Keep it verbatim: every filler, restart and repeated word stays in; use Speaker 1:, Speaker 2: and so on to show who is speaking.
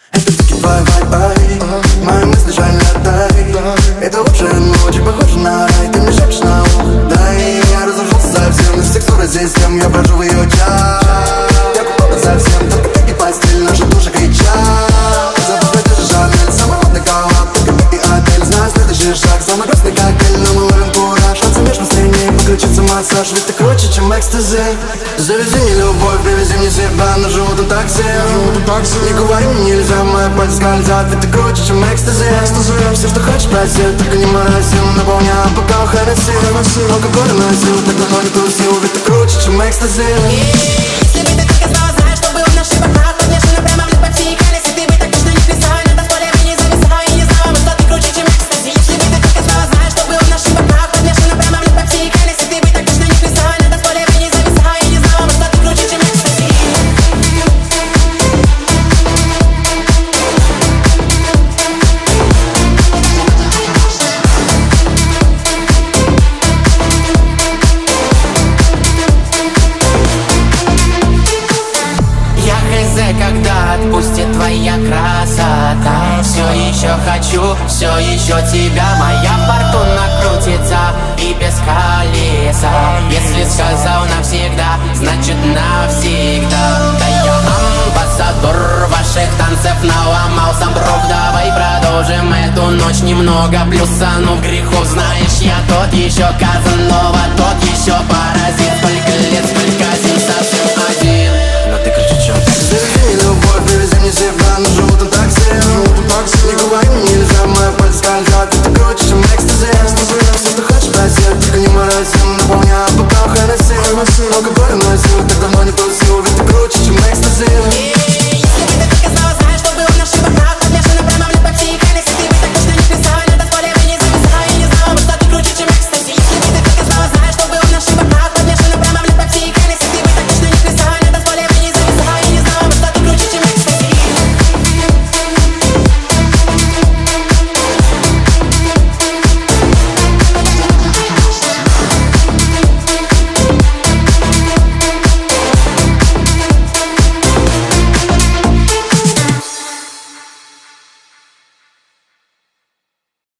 Speaker 1: Это таки твой вайб, ай, мои мысли жаль отдай. Это лучшая ночь, похожа на рай. Ты мне шепчешь на ухо, дай. Я разрушился совсем, из текстуры здесь тем. Я брожу в ее час. Я купала совсем, только ты и постель, наши души кричат. Забавно держи Шанель, самый модный галап, только ты и отель. Знаю следующий шаг, самый красный коктейль, но мы ловим кураж. Оценишь быстрее, подключится массаж, ведь ты круче, чем экстази. Завези мне любовь, привези мне себя на желтом такси. Не говори мне нельзя, мои пальцы скользят, ведь ты круче, чем экстази. Все, что хочешь, проси, только не морози. Наполняй бокал Хеннесси. Алкоголь носил, так давно не тусил, ведь ты круче, чем экстази.
Speaker 2: Если бы ты только знала, знаешь, что было в наших боках. Подмешано прямо в липотике Хеннесси. Ты бы так точно не писала, на танцполе бы не зависала. И не знала бы, что ты круче, чем экстази. Если бы ты только знала, знаешь, что было в наших боках. Подмешано прямо в липотике Хеннесси. Ты бы так точно не писала, на танцполе бы не зависала. И не знала бы, что ты круче, чем экстази. Когда отпустит твоя красота, все еще хочу, все еще тебя. Моя фортуна крутится и без колеса. Если сказал навсегда, значит навсегда. Да я амбассадор ваших танцев, наломал сам дров. Давай продолжим эту ночь немного плюсанув грехов. Знаешь, я тот еще Казанова, тот еще паразит. Сколько лет, сколько зим совсем